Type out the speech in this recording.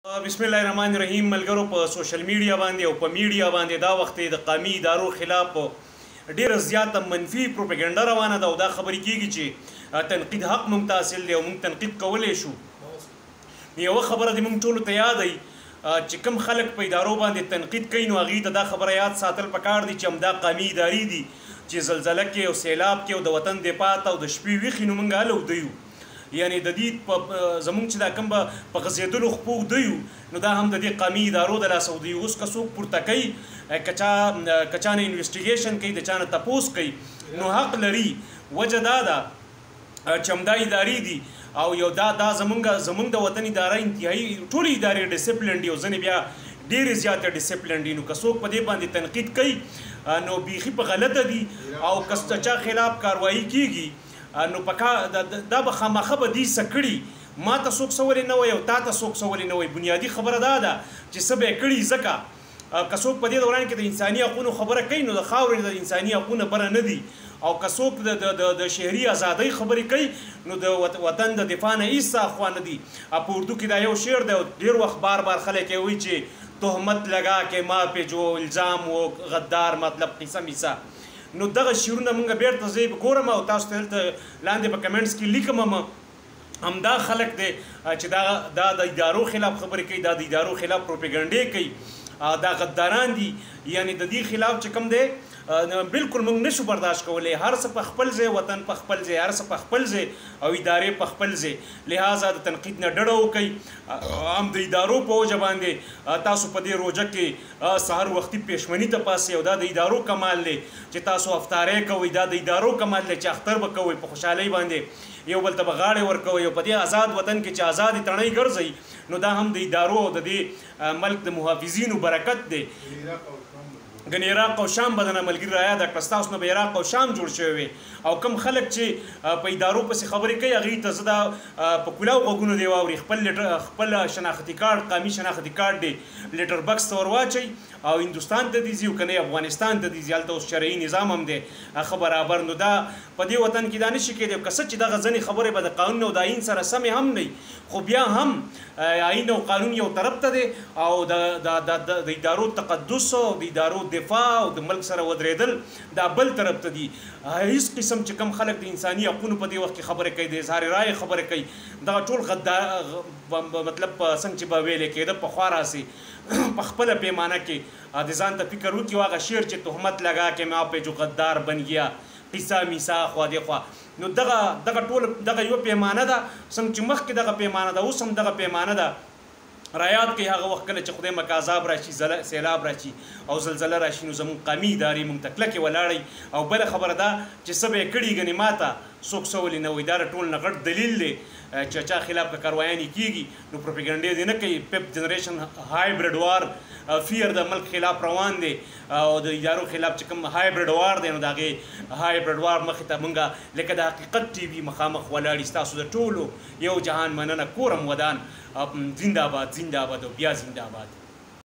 بسم الله الرحمن الرحیم ملګرو په سوشل میډیا باندې او په میډیا باندې دا وخت د قومي ادارو خلاف ډیره زیاته منفي پروپاګاندا روانه ده او دا خبرې کیږي چې تنقید حق مونږ حاصل دی او مونږ تنقید کولی شو. یوه خبره د مونږ ټولو ته یاد دی چې کوم خلک په ادارو باندې تنقید کوي نو هغوی ته دا خبره یاد ساتل پکار دي چې همدا قومي ادارې دي چې زلزله کې او سیلاب کې او د وطن دفاع ته او د شپې ویښې نو مونږ هله اوده یو، یعنی د دې زمونږ چې دا کوم به په غځېدلو خپو اوده یو نو دا هم د دې قومي ادارو د لاسه اوده یو. اوس که څوک پورته کوي که چا نه انویسټیګیشن کوي د چا نه تپوس کوي نو حق لري. وجه دا ده چې همدا ادارې دي او یو دا زمونږ د وطن اداره انتهایي ټولې ادارې ډسپلن دي او ځینې بیا ډېرې زیاته ډسپلن دي. نو که څوک په دې باندې تنقید کوي نو بیخي په غلطه دي او که چا خلاف کاروایي کیږي نو دا به خامخه به دې څه کړي. ما ته څوک څه ولې نه وایي او تا ته څوک څه ولې نه وایي. بنیادي خبره دا ده چې څه به یې کړي ځکه که څوک په دې دوران کې د انساني حقونو خبره کوي نو د خاورې د انساني حقونه بره نه دي او که څوک د شهري ازادۍ خبرې کوي نو د وطن د دفاع نه هېڅ اخوا نه دي. په اردو کې دا یو شعر دی او ډېر وخت بار خلک یې وایي چې تهمت لگا کې ما پې جو الزام و غدار مطلب قصه میسه. نو دغه شعرونه مونږ بیرته زه ګورم او تاسو ته دلته لاندې په کمنټس کې لیکم همدا خلک دی چې دا د ادارو خلاف خبرې کوي، دا د ادارو خلاف پروپاګانډې کوي، دا غداران دي. یعنی د دې خلاف چې کوم دی بالکل موږ نشو برداشت کولی. هر څه په خپل ځای، وطن په خپل ځای، هر څه په خپل ځای او ادارې په خپل ځای. لہذا د تنقید نه ډډه وکئ. هم د ادارو په وجه باندې تاسو په دې روژه کې سهار وختي پېشمني ته پاسئ او دا د ادارو کمال دی چې تاسو افطارۍ کوئ. دا د ادارو کمال دی چې اختر به کوئ په خوشحالۍ باندې، یو بل ته به غاړې ورکوئ او په دې آزاد وطن کې چې آزادې تڼۍ ګرځئ نو دا هم د ادارو او د دې ملک د محافظینو برکت دی. ګنې عراق او شام به درنه ملګري رایاد کړه، ستاسو نه به عراق او شام جوړ شوی وي. او کم خلک چې په ادارو پسې خبرې کوي هغوی ته زه دا په کولاو غوږونو دی واوري. خپل شناختي کارت، قومي شناختي کارت دی لیټر بکس ته ور واچئ او هندوستان ته دې ځي او که نه افغانستان ته دې ځي، هلته اوس شرعي نظام هم دی ښه برابر. نو دا په دې وطن کې دا نشي کېدی. که څه چې دغه ځینې خبرې به د قانون او د آیین سره سمې هم نه خو بیا هم آیین او قانون یو طرف ته دی او د ادارو تقدس او د ادارو دفاع او د ملک سره ودرېدل دا بل طرف ته دي. هیڅ قسم چې کوم خلک د انساني حقونو په دې وخت کې خبرې کوي، د اظهار رایې خبرې کوي، دغه ټول مطلب څنګه چې به ویلې کېده پخوا راسې په خپله پیمانه کې د ځان ته فکر وکړي. هغه شعر چې تهمت لگا کې ما پې جو غدار بن گیا قصه میسا خوا دې خوا. نو دغه ټول دغه یوه پیمانه ده څنګه چې مخکې دغه پیمانه ده اوس هم دغه پیمانه ده. رایاد کوي هغه وخت کله چې خدای مکه عذاب راشي، سیلاب راشي او زلزله راشي نو زموږ قومي ادارې موږ ته کلکې ولاړئ. او بله خبره ده چې څه به یې کړي ګنې ما ته څوک څه ولې نه وایي. دا ټول نه غټ دلیل دی چې چا خلاف که کاروایانې کیږي نو پروپاګانډې دې نه کوي. پیپ جنریشن هایبرډ وار فیر د ملک خلاف روان دی او د ادارو خلاف چې کوم هایبرډ وار دی نو د هغې هایبرډ وار مخې ته مونږ لکه د حقیقت ټي وي مخامخ ولاړي. ستاسو د ټولو یو جهان مننه، کورم ودان. زنده باد، زنده باد او بیا زنده باد.